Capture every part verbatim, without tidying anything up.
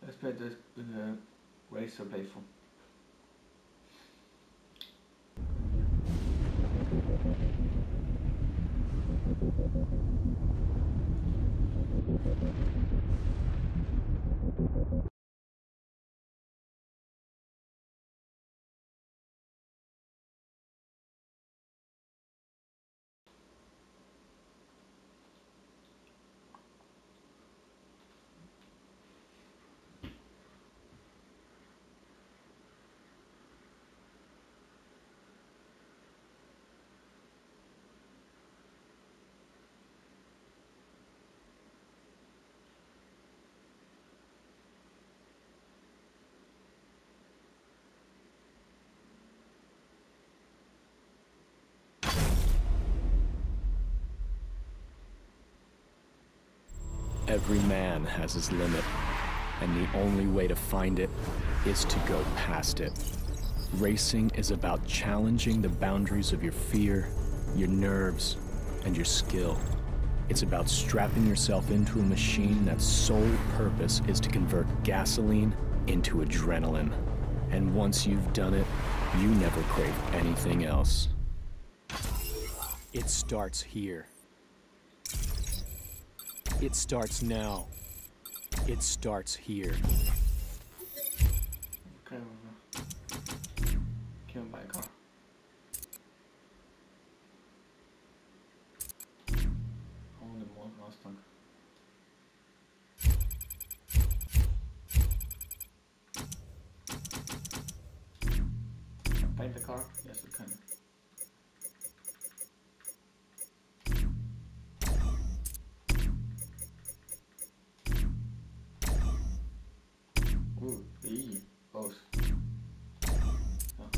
Jeg spiller uh, Racer Playful. Every man has his limit, and the only way to find it is to go past it. Racing is about challenging the boundaries of your fear, your nerves, and your skill. It's about strapping yourself into a machine that's sole purpose is to convert gasoline into adrenaline. And once you've done it, you never crave anything else. It starts here. It starts now. It starts here. Okay, can we buy a car? Only one Mustang. Paint the car? Yes, we can. Ooh, E, both. Oh.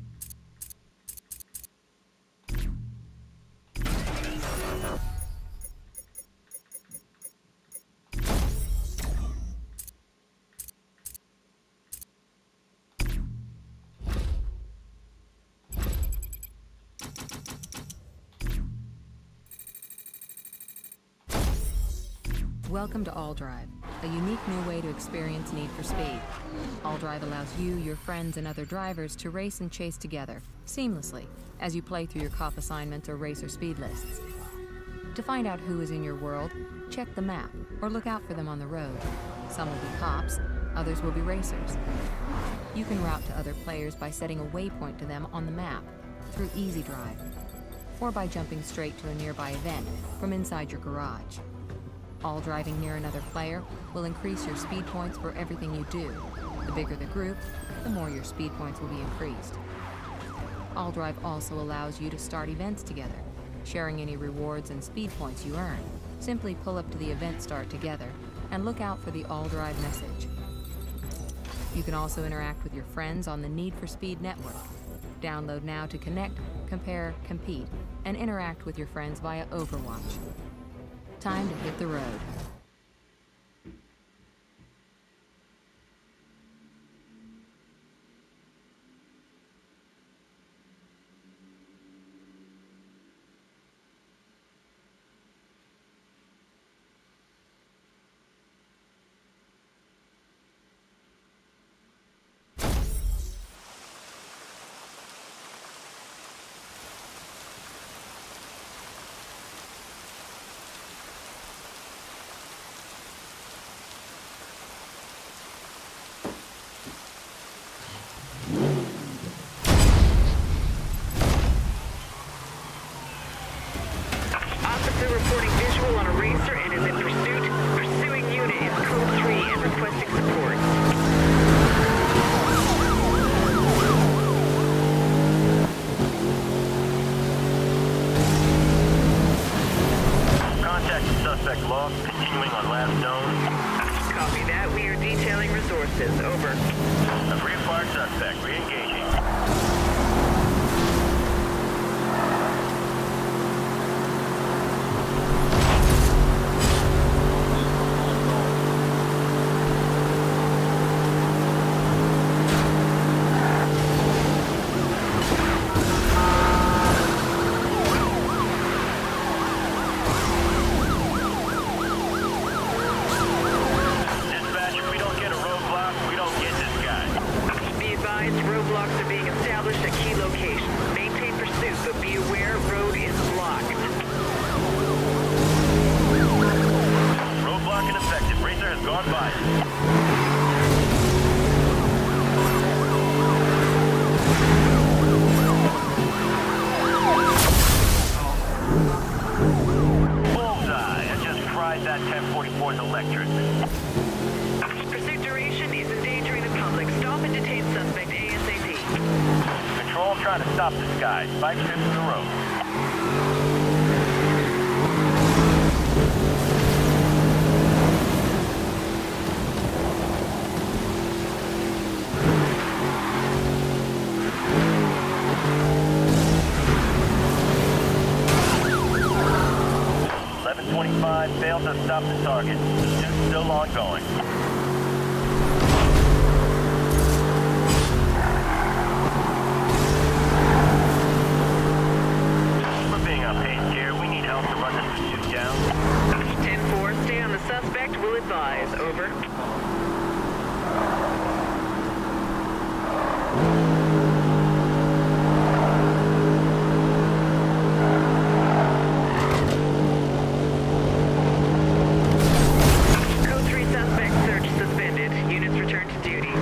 Welcome to AllDrive, a unique new way to experience Need for Speed. AllDrive allows you, your friends, and other drivers to race and chase together, seamlessly, as you play through your cop assignments or racer speed lists. To find out who is in your world, check the map, or look out for them on the road. Some will be cops, others will be racers. You can route to other players by setting a waypoint to them on the map, through Easy Drive, or by jumping straight to a nearby event from inside your garage. All driving near another player will increase your speed points for everything you do. The bigger the group, the more your speed points will be increased. AllDrive also allows you to start events together, sharing any rewards and speed points you earn. Simply pull up to the event start together and look out for the AllDrive message. You can also interact with your friends on the Need for Speed network. Download now to connect, compare, compete, and interact with your friends via Overwatch. Time to hit the road. Reporting visual on a racer and is in pursuit. Pursuing unit is Code three and requesting support. Contact suspect lost. Continuing on last known. Copy that. We are detailing resources. Over. A refired suspect. Re-engaging. Dispatch, if we don't get a roadblock, twenty-four is electric. Pursuit duration is endangering the public. Stop and detain suspect ASAP. Control, I'm trying to stop this guy. Five trips in a row. eleven twenty-five failed to stop the target. Pursuit still ongoing. We're being outpaced here. We need help to run this pursuit down. ten four, stay on the suspect. Will advise. Over. Code three suspect search suspended. Units return to duty.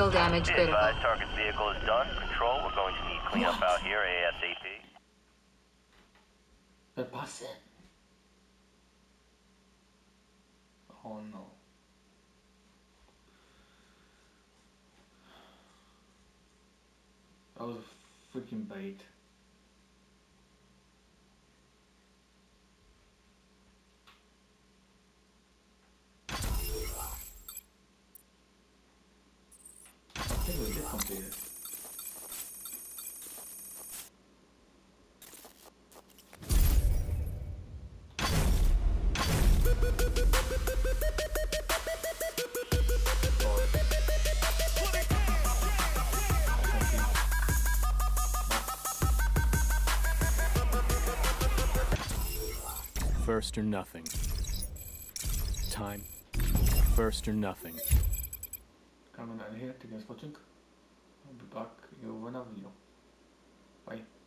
Vehicle damage Be critical. advised, target's vehicle is done. Control, we're going to need cleanup out here ASAP. Per passe. Oh no. That was a freaking bait. I think we did complete it. First or nothing. Time. First or nothing. Gaan we naar hier, tegen een spotjunk. I'll be back in one video. Bye.